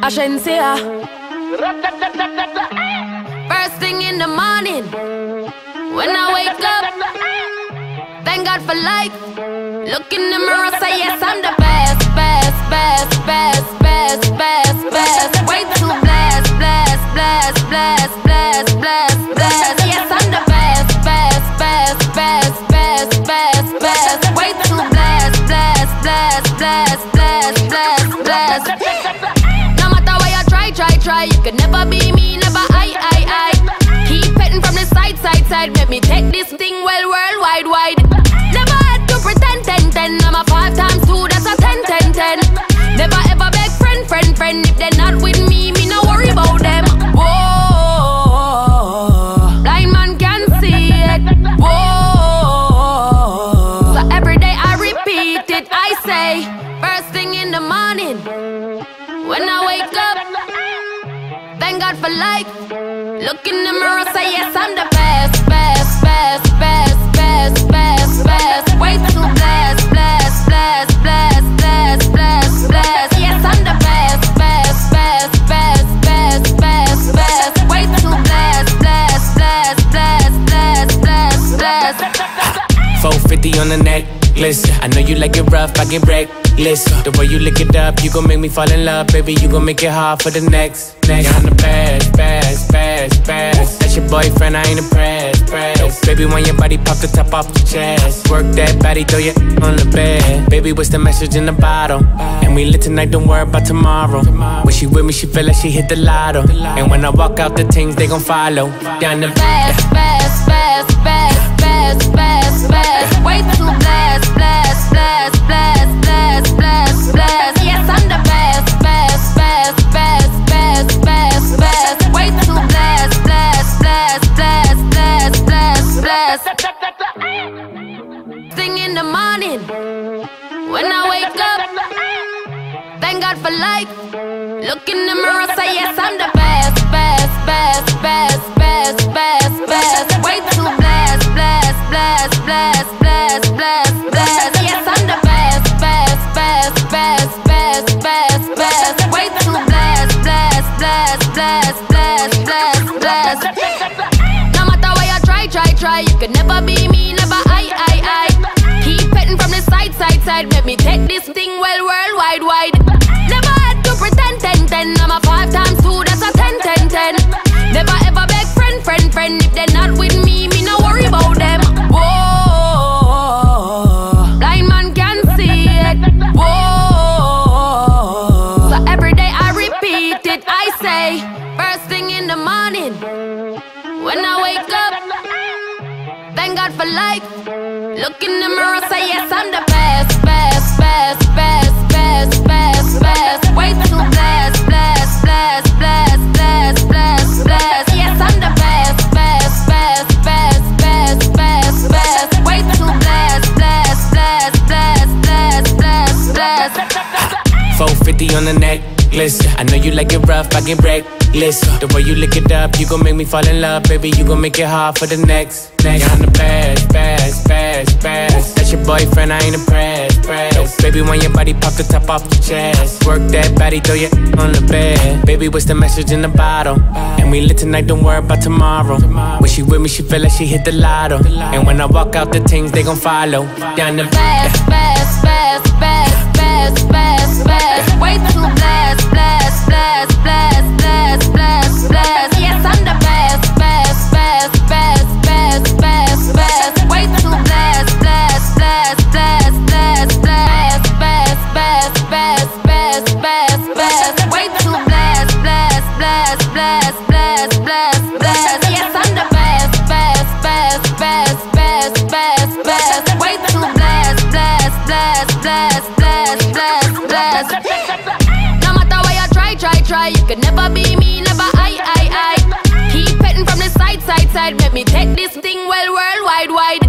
Ashensia. First thing in the morning, when I wake up, thank God for life. Look in the mirror, say yes, I'm the best, best, best, best, best, best, best. Way too blessed, blessed, blessed, blessed, blessed, blessed, blessed. Yes, I'm the best, best, best, best, best, best, best. Way too blessed, blessed, blessed, blessed, blessed, blessed, blessed. No matter where you try, you can never be me, never I. Keep petting from the side, make me take this thing well worldwide, wide. Never had to pretend, 10. I'm a 5 times 2, that's a 10. Never ever beg friend. If they're not with me, no worry about them. Whoa, blind man can see it. Whoa, so every day I repeat it. I say, first thing in the morning, when I wake up, thank God for life. Look in the mirror, say yes, I'm the best, best, best, best, best, best, best. Way too blessed, blessed, blessed, blessed, blessed, blessed, blessed. Yes, I'm the best, best, best, best, best, best, best. Way too blessed, blessed, blessed, blessed, blessed, blessed, blessed. 450 on the necklace. I know you like it rough, I get reckless. The way you lick it up, you gon' make me fall in love, baby. You gon' make it hard for the next. Yeah, I'm the best. That's your boyfriend, I ain't impressed. Baby, when your body pop the top off the chest, work that body, throw your on the bed. Baby, what's the message in the bottle? And we lit tonight, don't worry about tomorrow. When she with me, she feel like she hit the lotto. And when I walk out, the things they gon' follow. Down the best, best, best, best, best, best, best. Way too blessed, blessed, blessed, blessed, blessed, blessed, blessed. Yes, I'm the best, best, best, best, best, best, best. Way too blessed, blessed, blessed, blessed, blessed, blessed, blessed. Sing in the morning, when I wake up, thank God for life. Look in the mirror, say yes, I'm the best, best, best, best, best, best, best. Way too blessed, blessed, blessed, blessed, blessed, blessed, blessed. Yes, I'm the best, best, best, best, best, best, best. Way too blessed, blessed, blessed, blessed, blessed, blessed, blessed. No matter where you try, you can never be me, never I. Keep petting from the side, make me take this thing well worldwide, wide. Never had to pretend, 10. I'm a 5 times 2, that's a 10. Never ever beg friend. If they're not with me, no worry about them. Whoa, blind man can see it. Whoa, so every day I repeat it. I say, first thing in the morning, when I wake up, thank God for life. Look in the mirror, say yes, I'm the best, best, best, best, best, best, best. Way too blessed, blessed, blessed, blessed, blessed, blessed, blessed. Yes, I'm the best, best, best, best, best, best, best. Way too blessed, blessed, blessed, blessed, blessed, blessed, blessed. 450 on the necklace. I know you like it rough, I get reckless. The way you lick it up, you gon' make me fall in love, baby. You gon' make it hard for the next. Yeah, I'm the best. That's your boyfriend, I ain't impressed. Baby, when your body pop the top off the chest, work that body, throw your on the bed. Baby, what's the message in the bottle? And we lit tonight, don't worry about tomorrow. When she with me, she feel like she hit the lotto. And when I walk out, the things they gon' follow. Down the best, best, best, best, best, best, best. Way too blessed, blessed, blessed, blessed, blessed, blessed, blessed. Yes, I'm the best, best, best, best, best, best, best. Way too blessed, blessed, blessed, blessed, blessed, blessed, best, best, best, best, best, best. Way too blessed, blessed, blessed, blessed, blessed, blessed, blessed. Yes, I'm the best, best, best, best, best, best, best. Way too blessed, blessed, blessed, blessed, blessed, blessed, blessed. No matter where you try, you can never be me, never I. Keep petting from the side, make me take this thing well worldwide, wide.